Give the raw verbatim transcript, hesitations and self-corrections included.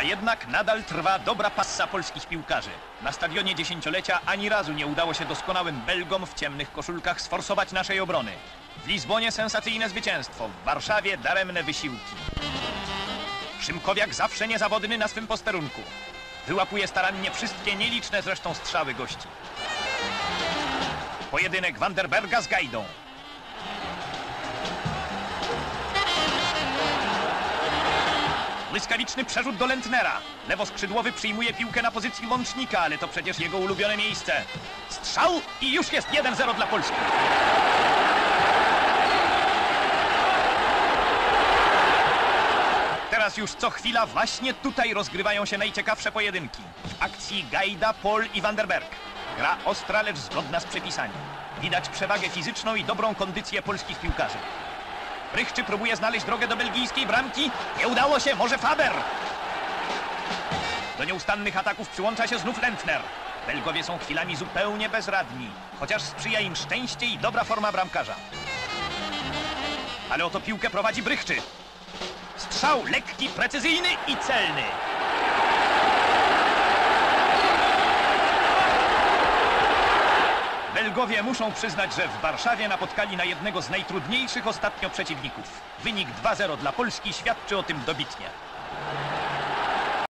jednak nadal trwa dobra passa polskich piłkarzy. Na stadionie dziesięciolecia ani razu nie udało się doskonałym Belgom w ciemnych koszulkach sforsować naszej obrony. W Lizbonie sensacyjne zwycięstwo, w Warszawie daremne wysiłki. Szymkowiak zawsze niezawodny na swym posterunku. Wyłapuje starannie wszystkie nieliczne zresztą strzały gości. Pojedynek Vanderberga z Gajdą. Błyskawiczny przerzut do Lentnera. Lewoskrzydłowy przyjmuje piłkę na pozycji łącznika, ale to przecież jego ulubione miejsce. Strzał i już jest jeden zero dla Polski. Teraz już co chwila właśnie tutaj rozgrywają się najciekawsze pojedynki. W akcji Gajda, Pol i Vanderberg. Gra ostra, lecz zgodna z przepisami. Widać przewagę fizyczną i dobrą kondycję polskich piłkarzy. Brychczy próbuje znaleźć drogę do belgijskiej bramki. Nie udało się, może Faber. Do nieustannych ataków przyłącza się znów Lentner. Belgowie są chwilami zupełnie bezradni, chociaż sprzyja im szczęście i dobra forma bramkarza. Ale oto piłkę prowadzi Brychczy. Strzał lekki, precyzyjny i celny. Belgowie muszą przyznać, że w Warszawie napotkali na jednego z najtrudniejszych ostatnio przeciwników. Wynik dwa zero dla Polski świadczy o tym dobitnie.